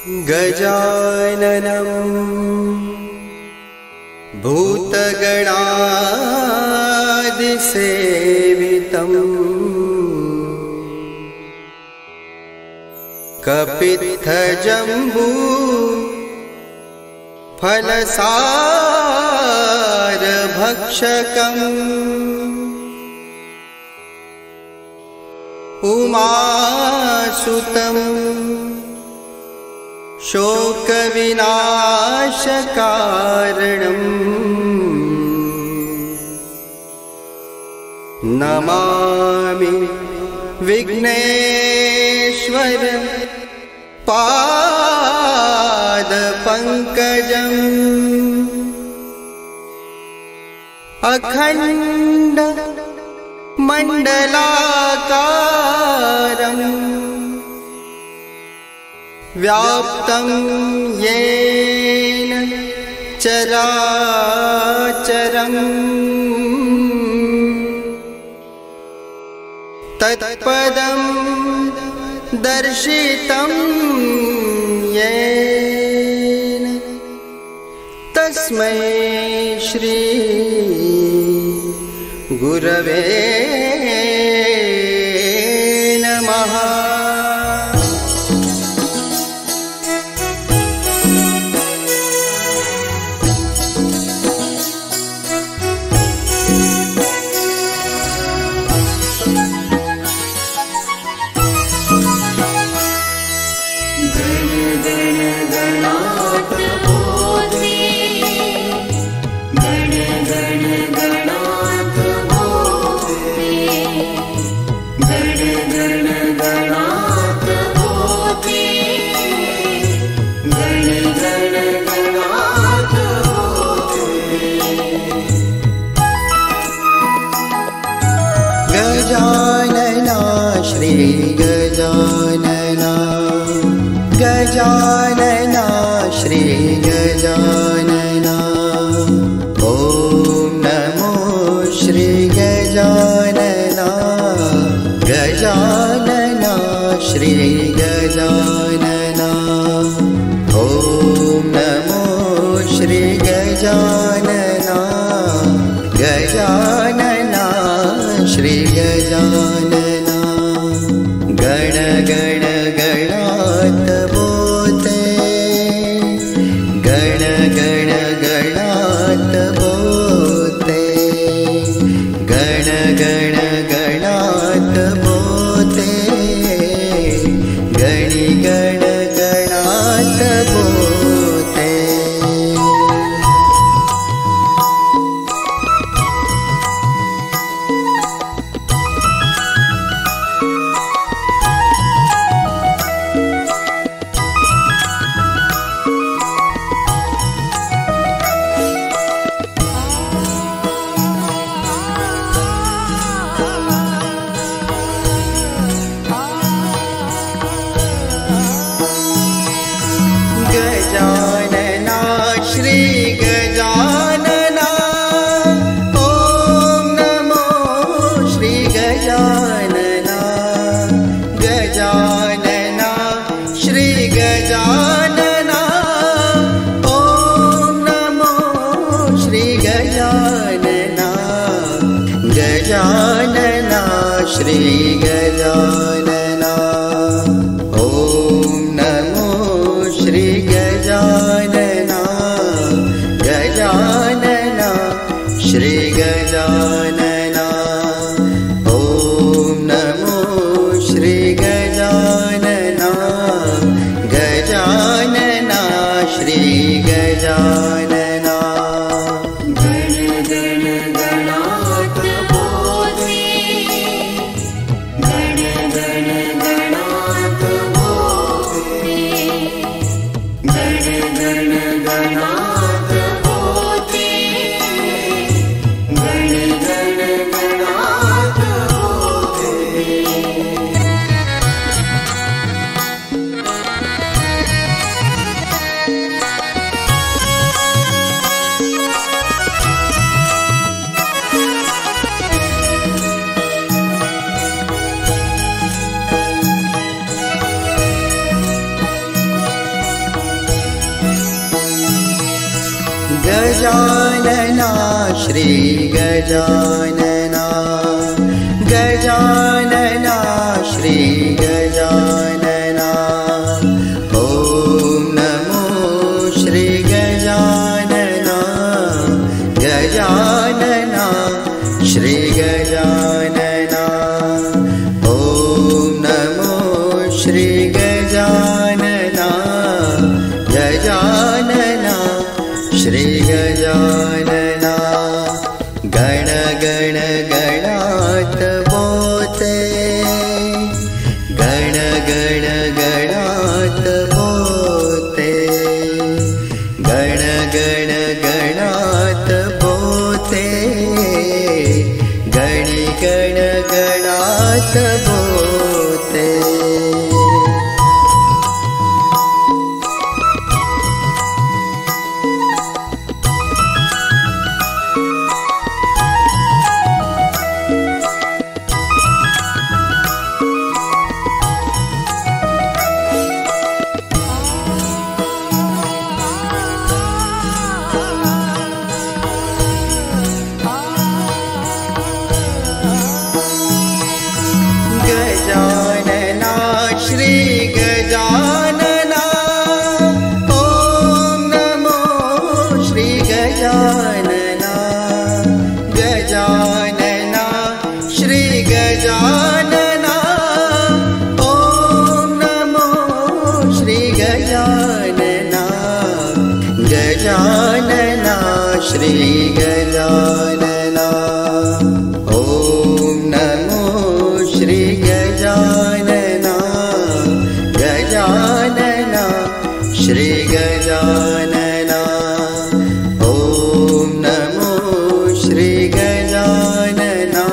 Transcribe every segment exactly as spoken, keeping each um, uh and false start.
गजाननं भूतगणादिसेवितं कपित्थजम्बू फलसारभक्षकम् उमासुतं शोकविनाशकारणम् नमामि विघ्नेश्वर पादपङ्कजम् अखण्ड मण्डलाकारम् व्याप्तं येन चराचरम् तत्पदं दर्शितं येन तस्मै श्री गुरवे नमः। गजानना श्री गजानना गजानना श्री गजानना ॐ नमो श्री गजानना गजानना श्री गजानना ॐ नमो श्री गजानना गजानना श्री गजानना गण गण गणात बोते गण गण गणात बोते गण गण गणात बोते गणी गण गजानना श्री गजानना गजानना श्री गजानना ॐ नमो श्री गजानना गजानना श्री गजानना ॐ नमो श्री गजानना गजानना श्री गजानना गण गण गणात बोते गण गण गणात बोते गण गण गणात बोते गणी गण गणात बोते गजानना श्री गजानना ॐ नमो श्री गजानना गजानना श्री गजानना ॐ नमो श्री गजानना गजानना श्री गजानना ॐ नमो श्री गजानना गजानना श्री गजानना ॐ नमो श्री गजानना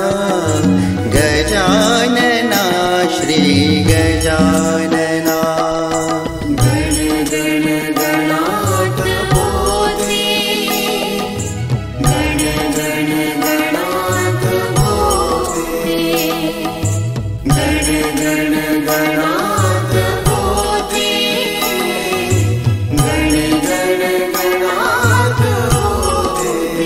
गजानना श्री गजानना गण गण गणात बोते गण गण गणात बोते गण गण गणात बोते गण गण गणात बोते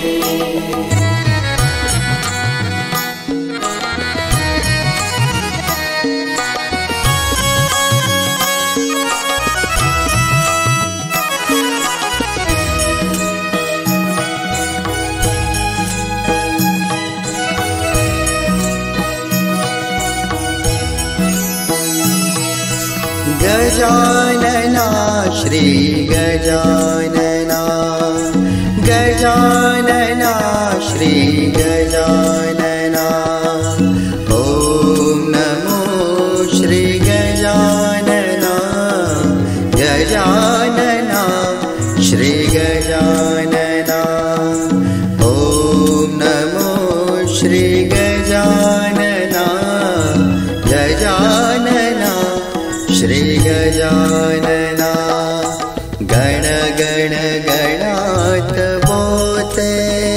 गजानना श्री गजानना गजानना श्री गजानना ॐ नमो श्री गजानना गजानना श्री गजानना ॐ नमो श्री गजानना गजानना श्री गजानना गण गण गणात बोते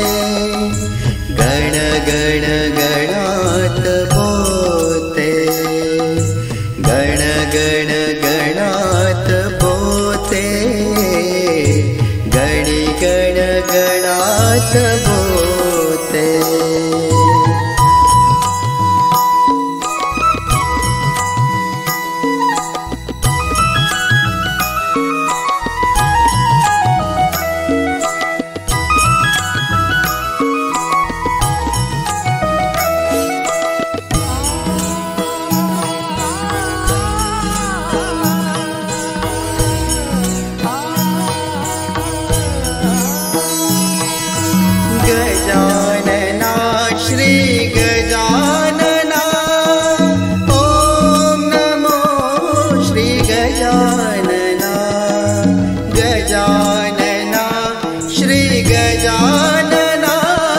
गण गण गणात बोते गण गण गणात बोते गणी गण गणात बोते गजानना श्री गजानना ॐ नमो श्री गजानना गजानना श्री गजानना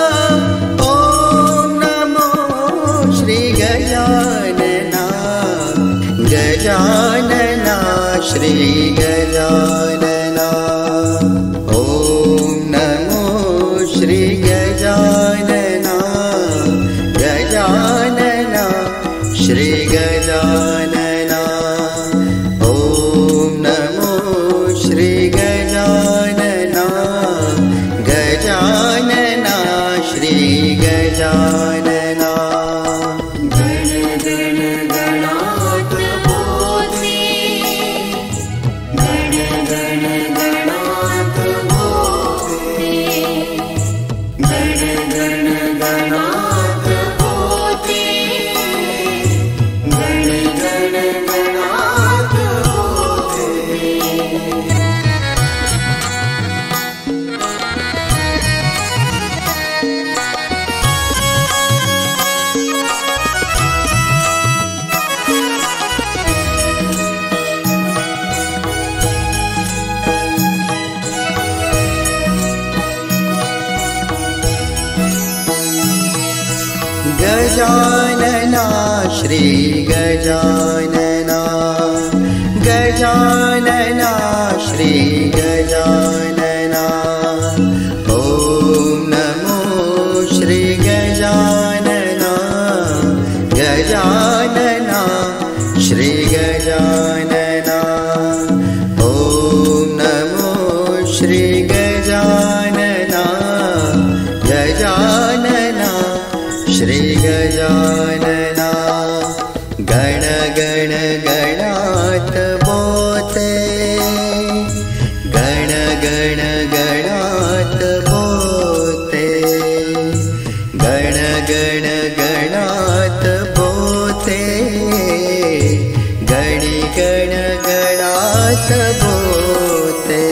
ॐ नमो श्री गजानना गजानना श्री गजानना ॐ नमो श्री गजानना गजानना श्री गजानना ॐ नमो श्री गजानना गजानना गजानना श्री गजानना गजानना श्री गजानना ॐ नमो श्री गजानना गजानना श्री गजानना ॐ नमो श्री गजानना गजानना श्री गजानना गण गण गणात बोते गण गण गणात बोते गण गण गणात बोते गणी गण गणात बोते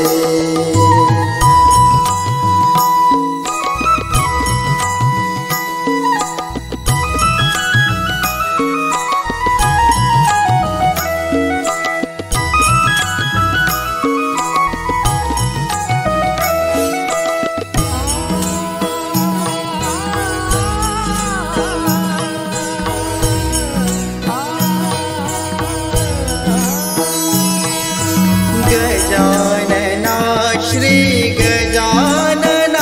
गजानना श्री गजानना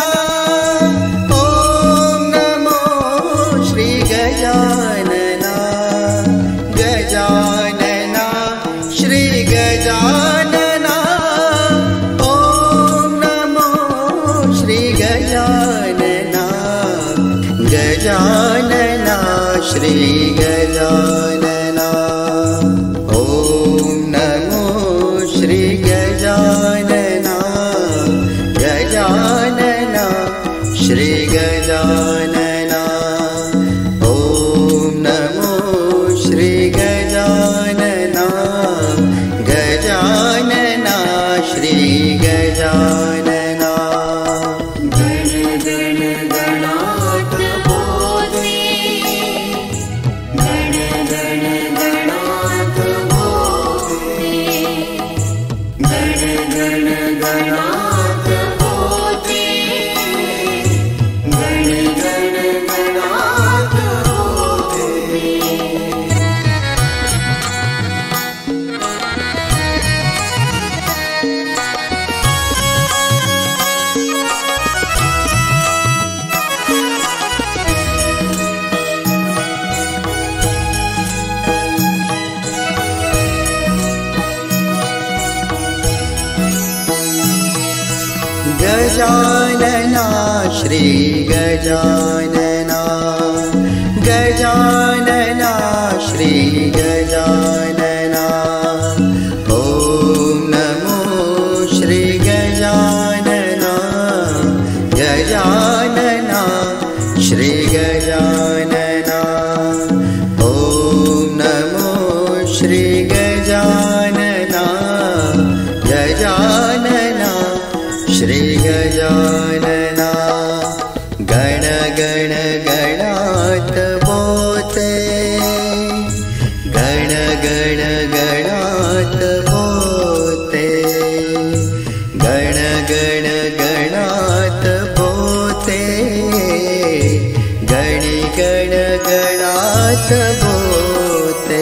ॐ नमो श्री गजानना गजानना श्री गजानना ॐ नमो श्री गजानना गजानना श्री गजानना ॐ नमो श्री गजानना गजानना श्री गजानना ॐ नमो श्री गजानना गजानना श्री गजानना गण गण गणात बोते गण गण गणात बोते गण गण गणात बोते गण गण गणात बोते गजानना श्री गजानना गजानना श्री गजानना ॐ नमो श्री गजानना गजानना श्री गजानना ॐ नमो श्री गजानना गजानना श्री गजानना गण गण गणात बोते गण गण गणात बोते गण गण गणात बोते गणी गण गणात बोते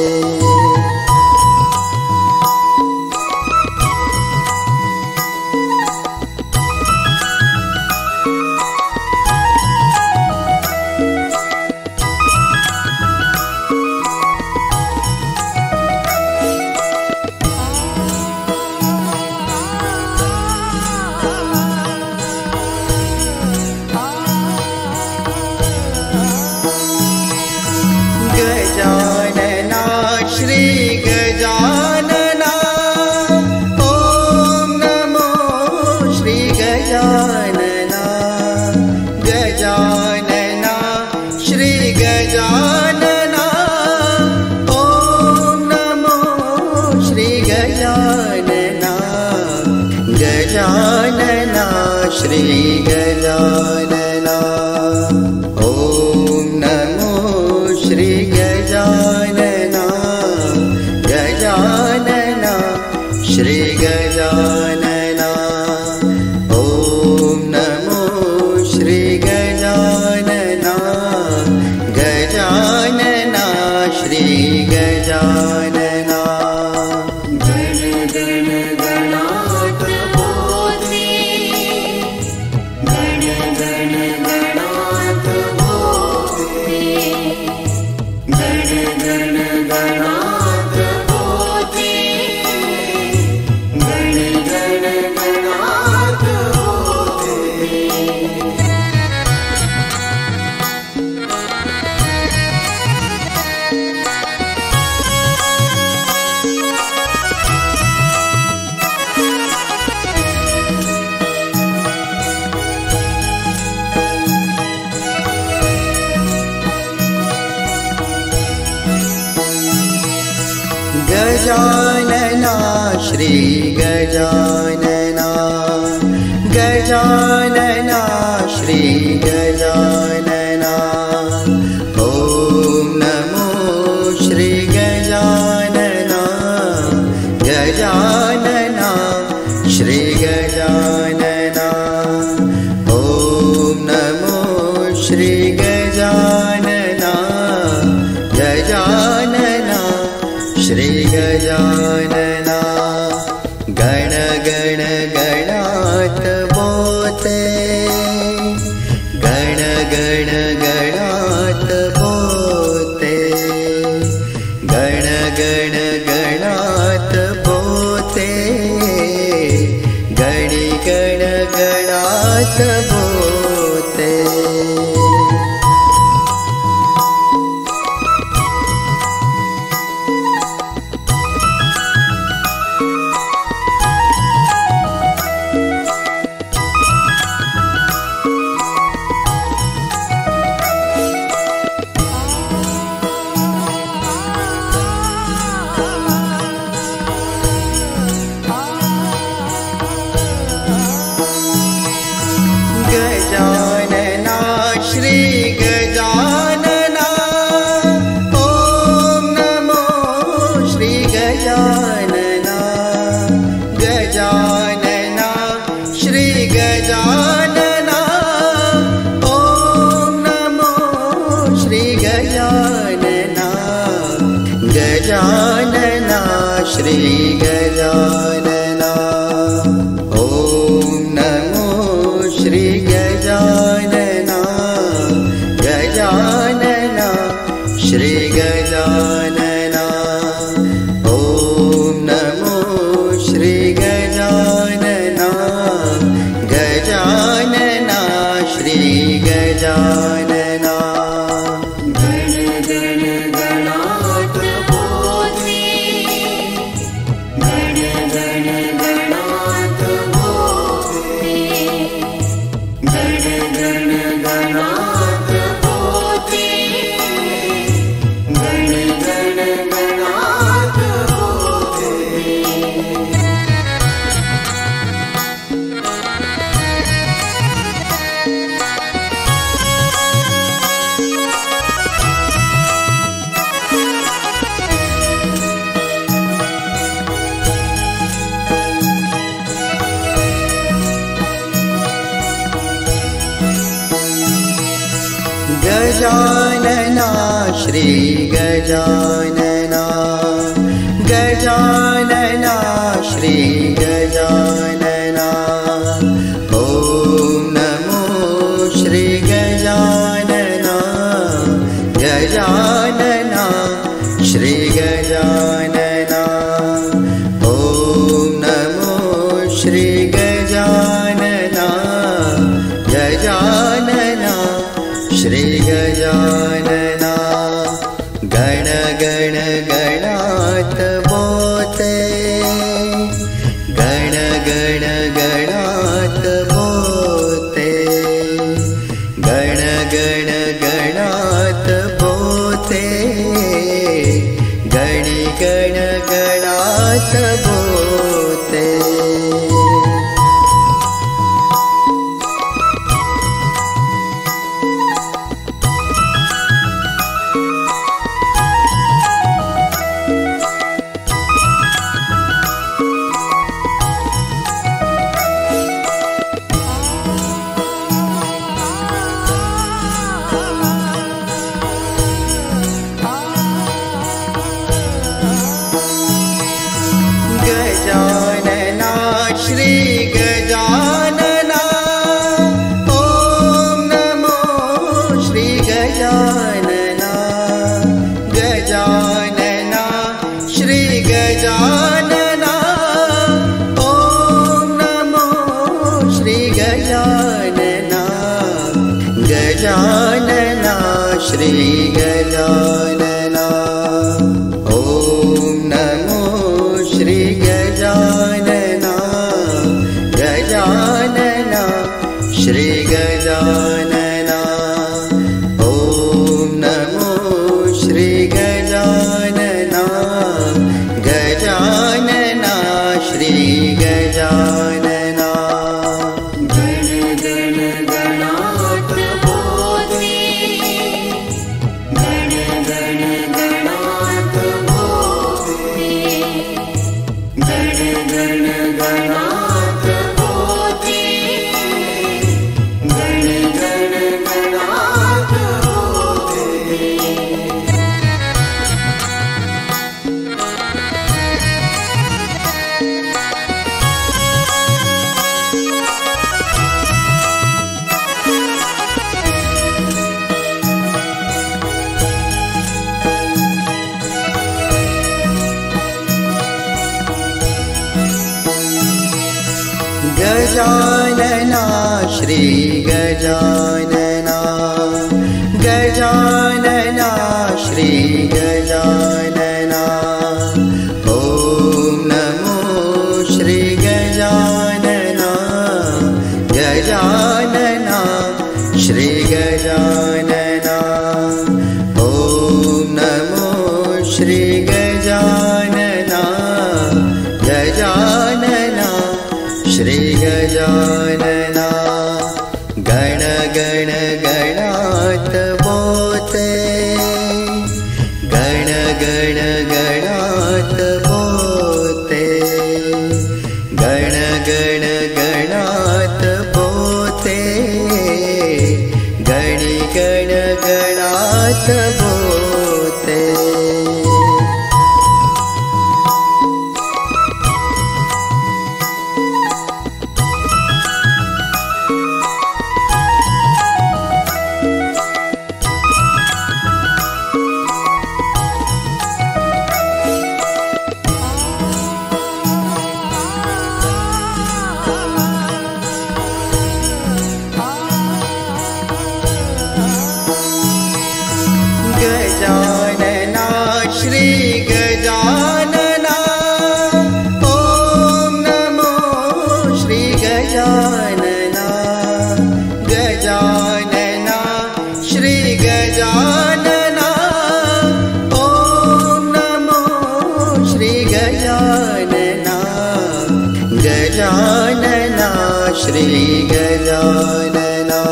गजानना श्री गजानना ॐ नमो श्री गजानना गजानना श्री गजानना ॐ नमो श्री गजानना गजानना श्री गजानना ॐ नमो श्री गजानना गजानना श्री गजानना ॐ नमो श्री गजानना गजानना श्री गजानना गजानना श्री गजानना ॐ नमो श्री गजानना गजानना श्री गजानना ॐ नमो श्री गजानना गजानना श्री गजानना गण गण गणात बोते गण गण गणात बोते गण गण गणात बोते गणी गण गणात बोते गजानना श्री गजानना ॐ नमो श्री गजानना गजानना श्री गजानना ॐ नमो श्री गजानना गजानना श्री गजानना ॐ नमो श्री गजानना गजानना श्री गजानना ॐ नमो श्री गजानना गजानना श्री गजानना गण गण गणात बोते गण गण गणात बोते गण गण गणात बोते गण गण गणात बोते गजानना श्री गजानना गजानना श्री गजानना ॐ नमो श्री गजानना गजानना श्री गजानना ॐ नमो श्री गजानना गजानना श्री गजानना गण गण गणात बोते गण गण गणात बोते गण गण गणात बोते गणी गण गणात बोते गजानना गण गण गणात बोधे गण गण गणात बोधे गण गण गणात बोधे गण गण गणात बोधे गजानना श्री गजानना गजानना श्री गजानना ॐ नमो श्री गजानना गजानना श्री गजानना ॐ नमो श्री गजानना गजानना श्री गजानना गण गण गणात बोते गण गण गणात बोते गण गण गणात बोते गणी गण गणात बोते गजानना श्री गजानना ॐ नमो श्री गजानना गजानना श्री गजानना ॐ नमो श्री गजानना गजानना श्री गजानना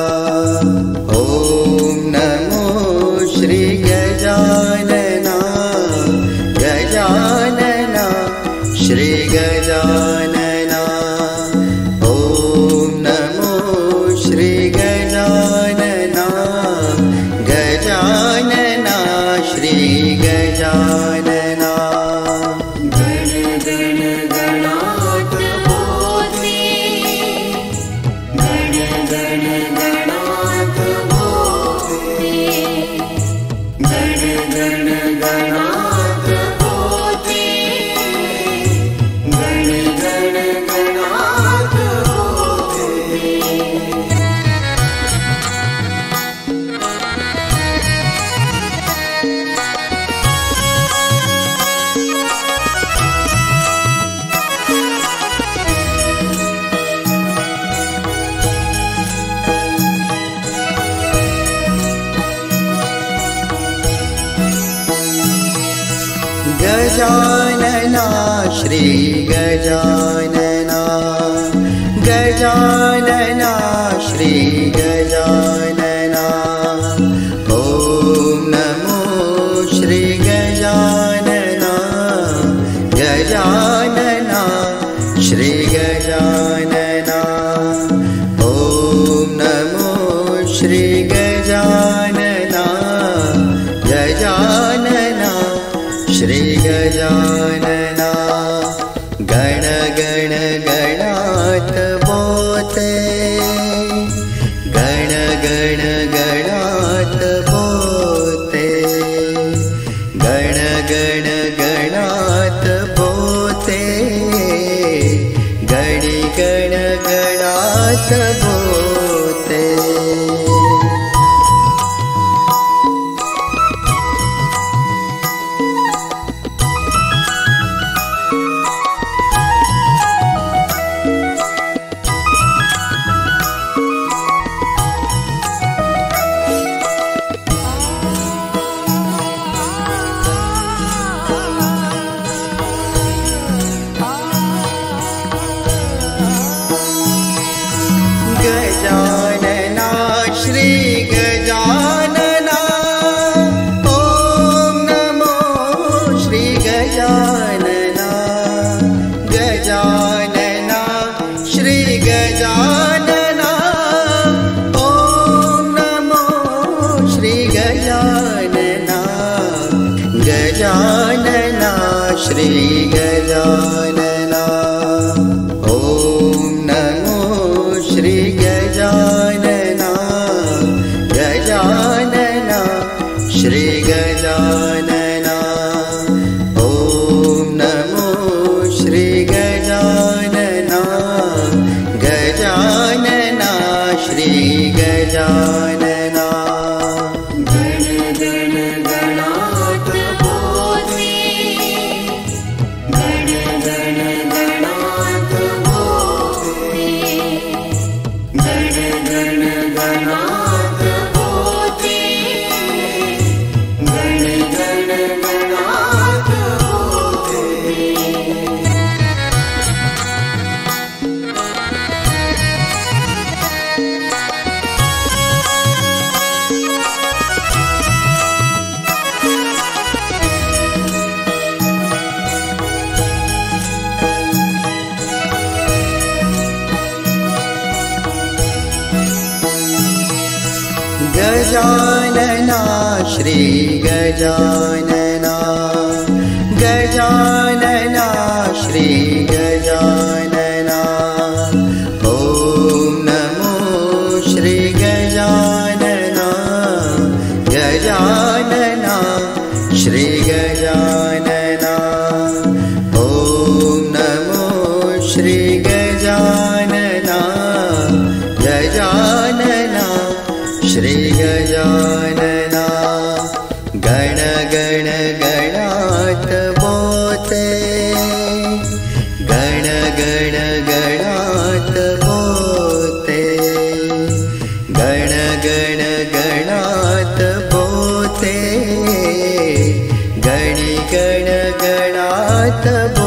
ॐ नमो श्री गजानना गजानना श्री गजानना ॐ नमो श्री गजानना गजानना श्री गजानना गण गण गणात बोधे गण गण गणात बोधे गण गण गणात बोधे गण गण गणात बोधे गजानना श्री गजानना गजानना श्री गजानना ॐ नमो श्री गजानना गजानना श्री गजानना ॐ नमो श्री गजानना गजानना श्री गजानना गण गण गणात बोते गण गण गणात बोते गण गण गणात बोते गणी गण गजानना ॐ नमो श्री गजानना गजानना श्री गजानना ॐ नमो श्री गजानना गजानना श्री गजानना गण गण गणात बोधे गण गण गणात बोधे गण गण गणात बोधे गण गण गणात बोधे गजानना श्री गजानना गजानना श्री गजानना ॐ नमो श्री गजानना गजानना श्री गजानना ॐ नमो श्री गजानना गजानना श्री गजानना गण गण गणात बोते गण गण गणात बोते गण गण गणात बोते गणी गण गणात